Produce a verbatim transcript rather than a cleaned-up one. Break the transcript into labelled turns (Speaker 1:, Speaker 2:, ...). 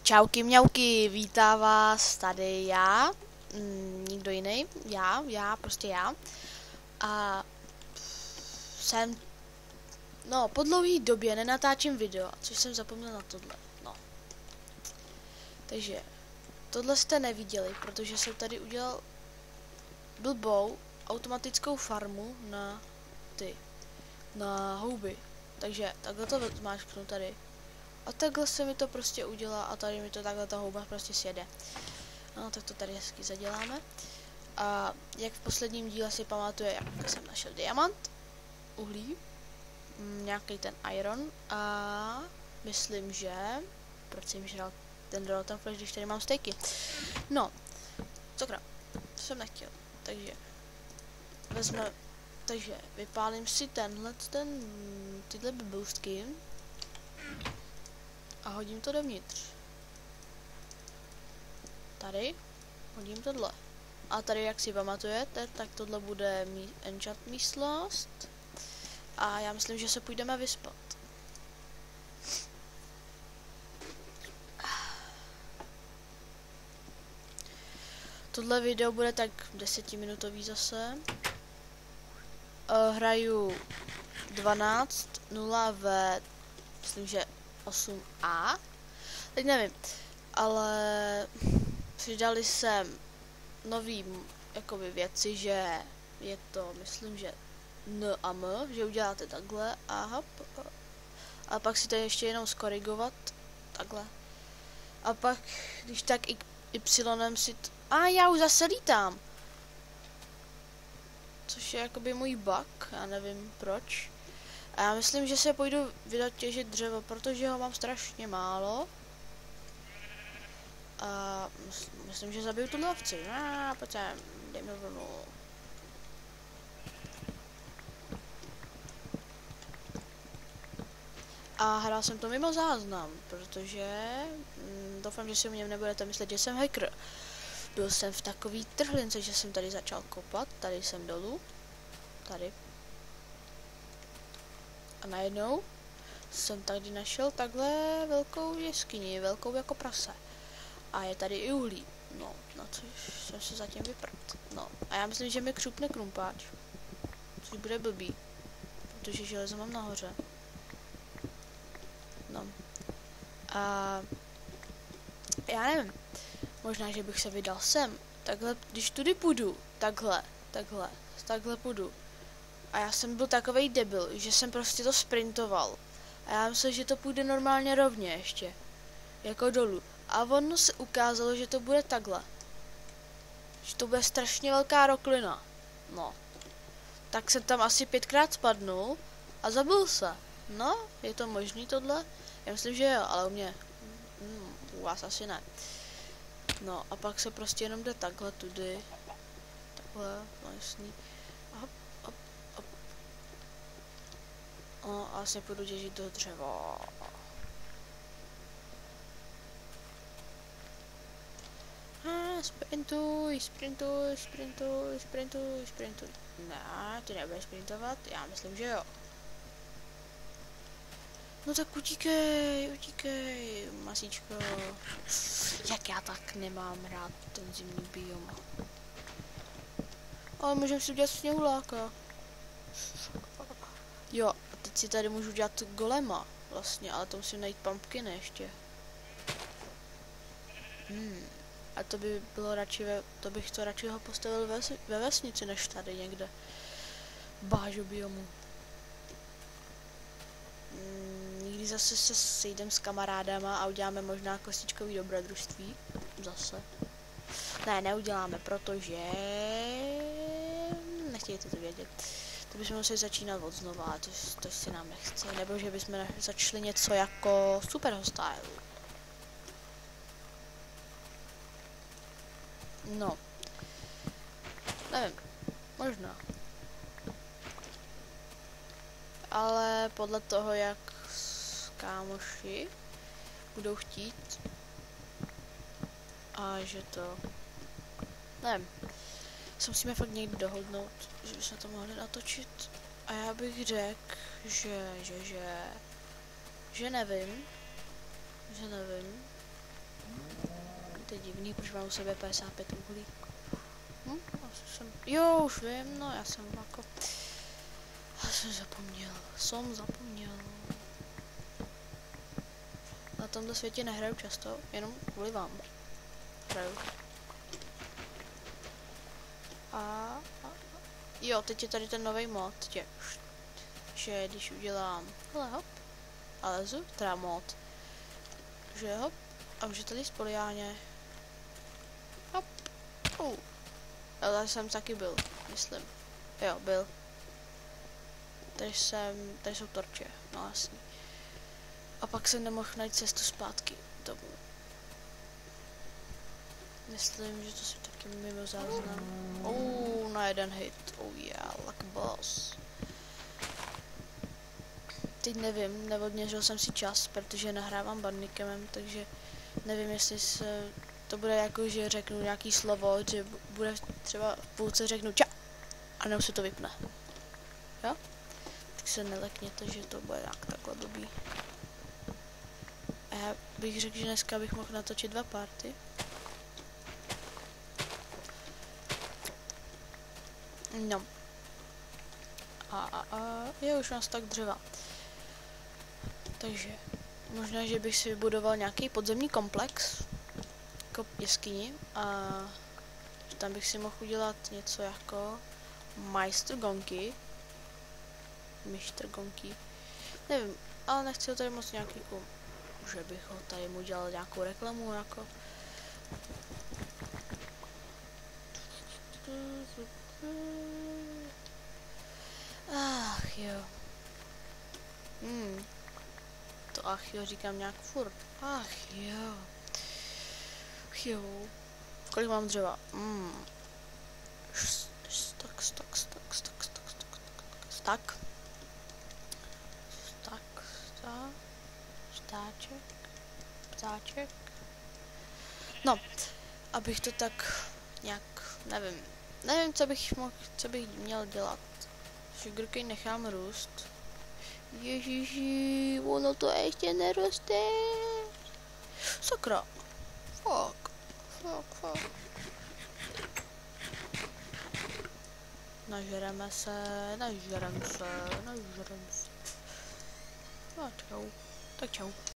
Speaker 1: Čauky mňauky, vítá vás tady já, mm, nikdo jiný, já, já, prostě já. A jsem, no, po dlouhé době nenatáčím video, což jsem zapomněl na tohle, no. Takže, tohle jste neviděli, protože jsem tady udělal blbou automatickou farmu na ty, na houby. Takže takhle to zmáčknu tady. A takhle se mi to prostě udělá a tady mi to takhle ta houba prostě sjede. No, tak to tady hezky zaděláme. A jak v posledním díle si pamatuje, jak jsem našel diamant, uhlí, nějaký ten iron a myslím, že proč jsem žral ten Rotten Flash, když tady mám stejky. No, sakra, to jsem nechtěl, takže vezme, takže vypálím si tenhle, ten, tyhle boostky a hodím to dovnitř. Tady hodím tohle. A tady, jak si pamatujete, tak tohle bude mý enchant místnost. A já myslím, že se půjdeme vyspat. Tohle video bude tak desetiminutový zase. Uh, hraju dvanáct nula v, myslím, že osm a. Teď nevím, ale přidali jsem nový jakoby věci, že je to, myslím, že N a M, že uděláte takhle a hop, a pak si to ještě jenom skorigovat takhle. A pak, když tak Y si t... A já už zase lítám. Což je jakoby můj bug, já nevím proč. A já myslím, že se půjdu vydat těžit dřevo, protože ho mám strašně málo. A myslím, že zabiju tu lovci. A pojď sem, dej mi vlnu. A hrál jsem to mimo záznam, protože mm, doufám, že si o něm nebudete myslet, že jsem hacker. Byl jsem v takový trhlince, že jsem tady začal kopat, tady jsem dolů, tady. A najednou jsem tady našel takhle velkou jeskyni, velkou jako prase. A je tady i uhlí. No, na což jsem se zatím vyprt. No, a já myslím, že mi křupne krumpáč. Což bude blbý. Protože železo mám nahoře. No. A já nevím. Možná, že bych se vydal sem. Takhle, když tudy půjdu. Takhle, takhle, takhle půjdu. A já jsem byl takovej debil, že jsem prostě to sprintoval. A já myslím, že to půjde normálně rovně ještě. Jako dolů. A ono se ukázalo, že to bude takhle. Že to bude strašně velká roklina. No. Tak jsem tam asi pětkrát spadnul a zabil se. No, je to možný tohle? Já myslím, že jo, ale u mě. Hmm, u vás asi ne. No a pak se prostě jenom jde takhle tudy. Takhle, no jasný. A hop, hop, hop. No a asi půjdu těžit do dřeva. Ah, sprintuj, sprintuj, sprintuj, sprintuj, sprintuj. Ne, ty nebudeš sprintovat? Já myslím, že jo. No tak utíkej, utíkej, masíčko. Jak já tak nemám rád ten zimní biom. Ale můžeme si udělat sněhuláka. Jo, a teď si tady můžu udělat golema vlastně, ale to musím najít pumpkiny ještě. Hmm. A to by bylo radši, ve, to bych to radši ho postavil ve, ve vesnici, než tady někde. Bážu biomu. Mm, někdy zase se sejdem s kamarádama a uděláme možná kostičkový dobrodružství. Zase. Ne, neuděláme, protože... Nechtějte to vědět. To bychom museli začínat od znova, a to, to si nám nechce. Nebo že bychom začali něco jako super hostile. No, nevím, možná. Ale podle toho, jak kámoši budou chtít a že to, nevím, se musíme fakt někdy dohodnout, že bychom to mohli natočit. A já bych řekl, že, že, že, že nevím, že nevím. uhlí, protože mám u sebe padesát pět uhlí. Hm? Asi jsem, jo, už vím, no já jsem jako... Já jsem zapomněl, jsem zapomněl. Na tomto světě nehraju často, jenom kvůli vám. Hraju. A, a jo, teď je tady ten nový mod, tě, že když udělám, hele hop, a lezu, teda mod, že hop, a už je tady spoliáně, hop, uh. Ale jsem taky byl, myslím, jo, byl, tady jsem, tady jsou torče, no jasný, a pak jsem nemohl najít cestu zpátky domů. Myslím, že to si taky mimo záznam. Oh, na jeden hit. Oh yeah, like a boss. Teď nevím, neodměřil jsem si čas, protože nahrávám bandicamem, takže nevím, jestli se to bude jako, že řeknu nějaký slovo, že bude třeba v půlce řeknu ča a nebo se to vypne. Jo? Tak se nelekněte, že to bude nějak takhle blbý. A já bych řekl, že dneska bych mohl natočit dva party. No. A, a, a je už nás tak dřeva. Takže možná, že bych si vybudoval nějaký podzemní komplex jako jeskyni a tam bych si mohl udělat něco jako Meister Gonky. Meister Gonky. Nevím, ale nechci ho tady moc nějak jako, že bych ho tady mu dělal nějakou reklamu jako. Ach jo. Hmm. To ach jo říkám nějak furt. Ach jo. Ach jo. Kolik mám dřeva? Hmm. Stak, stak, stak, stak, stak, stak, stak. Stak, stak. Ptáček. Ptáček. No, abych to tak nějak, nevím. Nevím, co bych mohl, co bych měl dělat. Sugarcane nechám růst. Ježiši, ono to ještě neroste. Sakra. Fuck. Fuck, fuck. Nažereme se, nažereme se, nažereme se. No, čau. Tak čau.